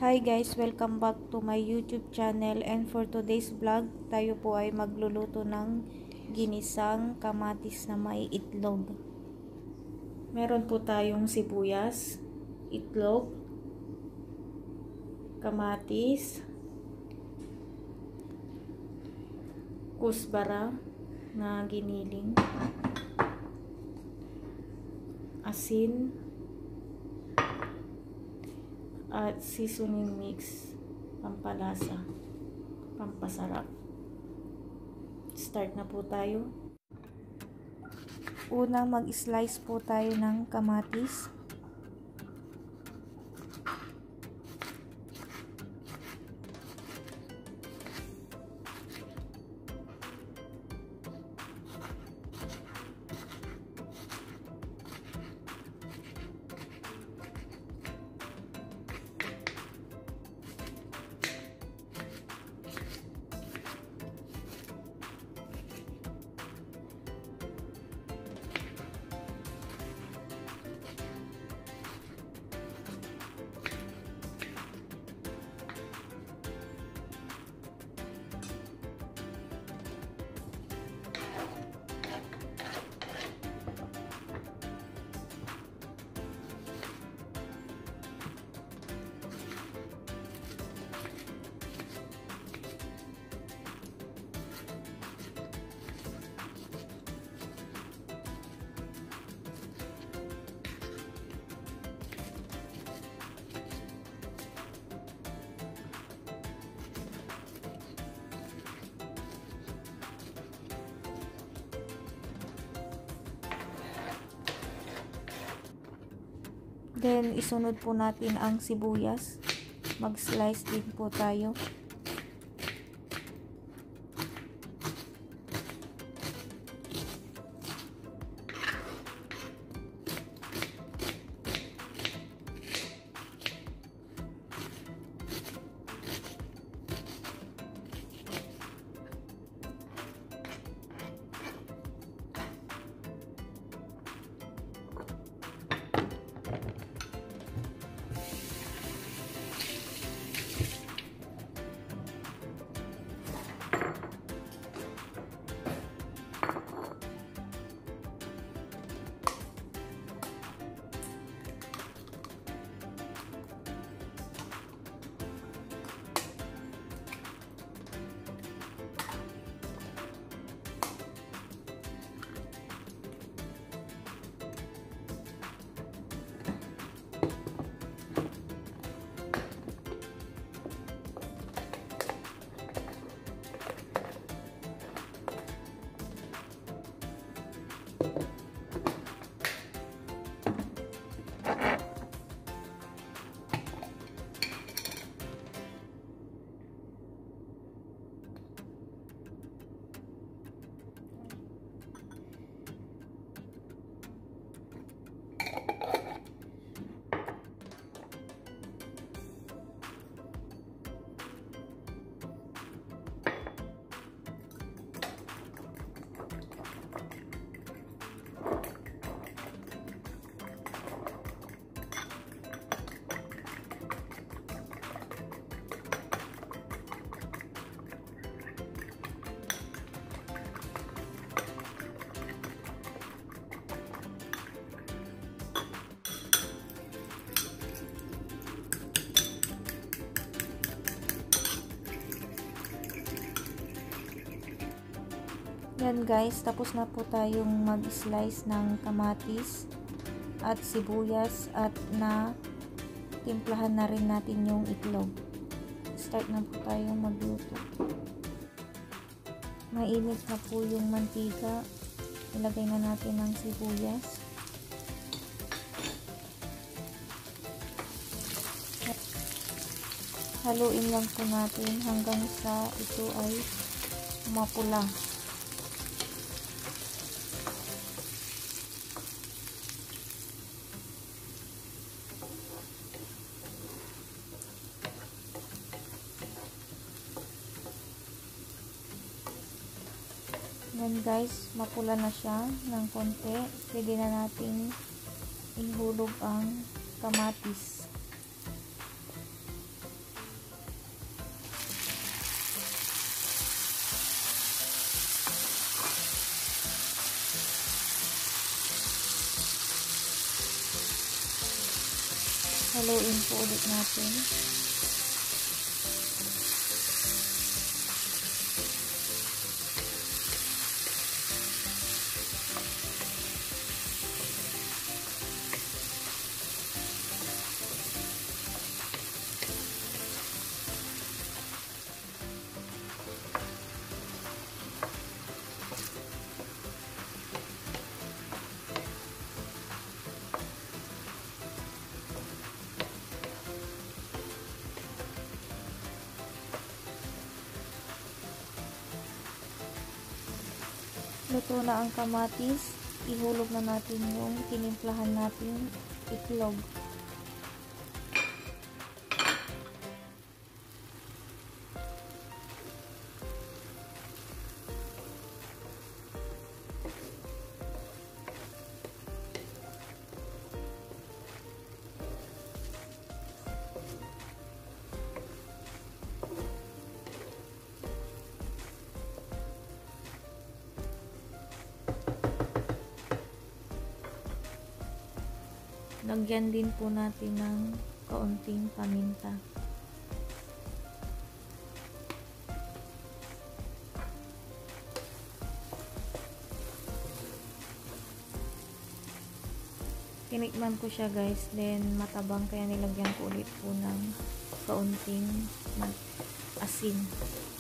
Hi guys, welcome back to my YouTube channel, and for today's vlog, tayo po ay magluluto ng ginisang kamatis na may itlog. Meron po tayong sibuyas, itlog, kamatis, kusbara na giniling, asin, at seasoning mix, pampalasa, pampasarap. Start na po tayo. Unang mag-slice po tayo ng kamatis. Then, isunod po natin ang sibuyas. Mag-slice din po tayo. Yan guys, tapos na po tayong mag-slice ng kamatis at sibuyas at na timplahan na rin natin yung itlog. Start na po tayong magluto. Mainit na po yung mantika. Ilagay na natin ang sibuyas. Haluin lang po natin hanggang sa ito ay mapula. Yan guys, mapula na siya ng konti. Pwede na natin ihulog ang kamatis. Haluin po ulit natin. Luto na ang kamatis, ihulog na natin yung tinimplahan natin itlog. Lagyan din po natin ng kaunting paminta. Tinikman ko siya guys, then matabang kaya nilagyan ko ulit po ng kaunting asin.